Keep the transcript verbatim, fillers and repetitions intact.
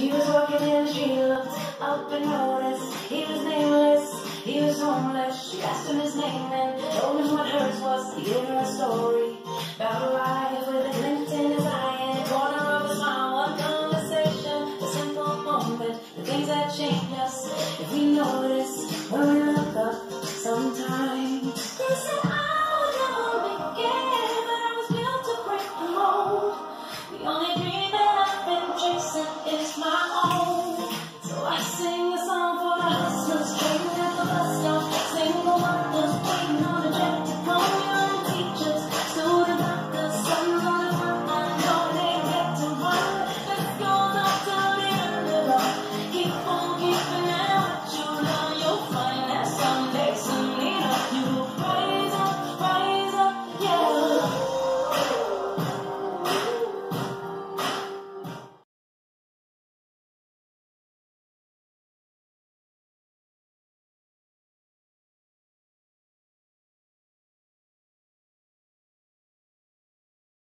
She was walking in, she looked up and noticed he was nameless, he was homeless. She asked him his name and told him what hers was. He gave her a story